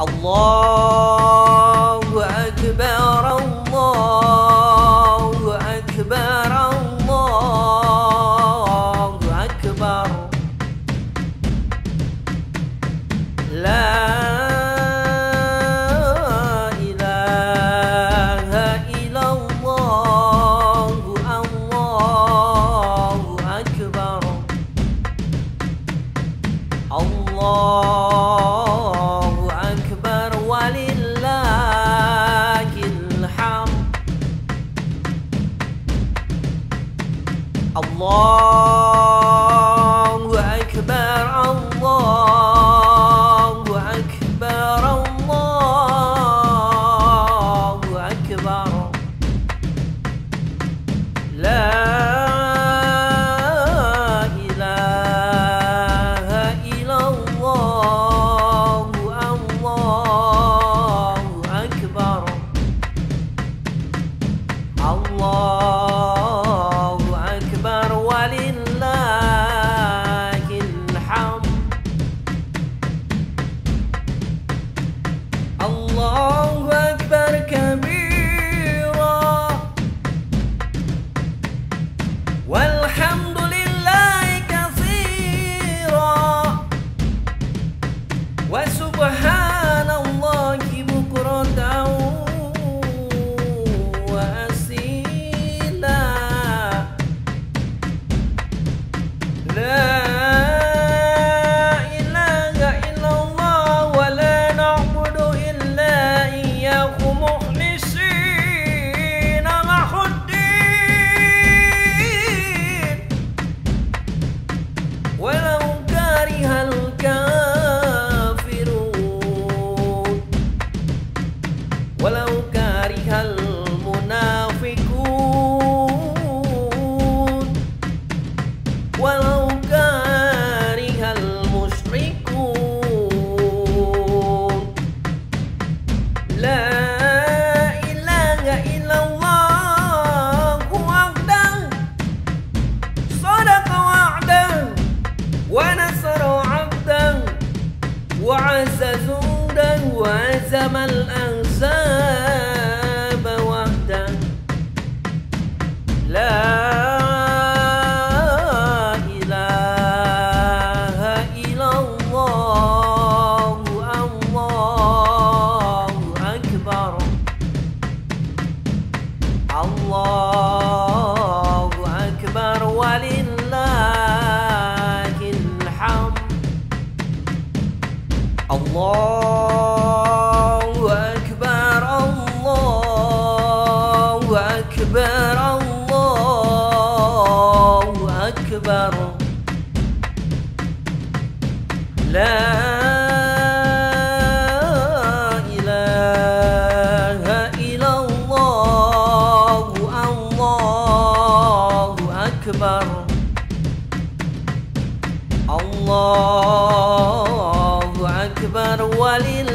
Allahu Akbar, Allahu Akbar, Allahu Akbar. La ilaha illallah, Allahu Akbar. Allahu Akbar walillahil hamd. Allahu Akbar, Allahu Akbar, Allahu Akbar. La Allahu Akbar walillahil hamd. Allahu Akbar kabira walhamdulillahi katsira wa subhanallahi bukratan walau karihal munafiqun, walau karihal musyrikun. La ilaha illallah wahdahu sadaqa wa'dahu wa nasara 'abdahu wa 'azza jundahu wa 'azama al-ahzab wahdahu. La ilaha illallah, Allahu Akbar. Allahu Akbar walillahil hamd. Allahu Akbar, Allahu Akbar, Allahu Akbar. La ilaha illallah, Allahu Akbar. Allahu Akbar walillahil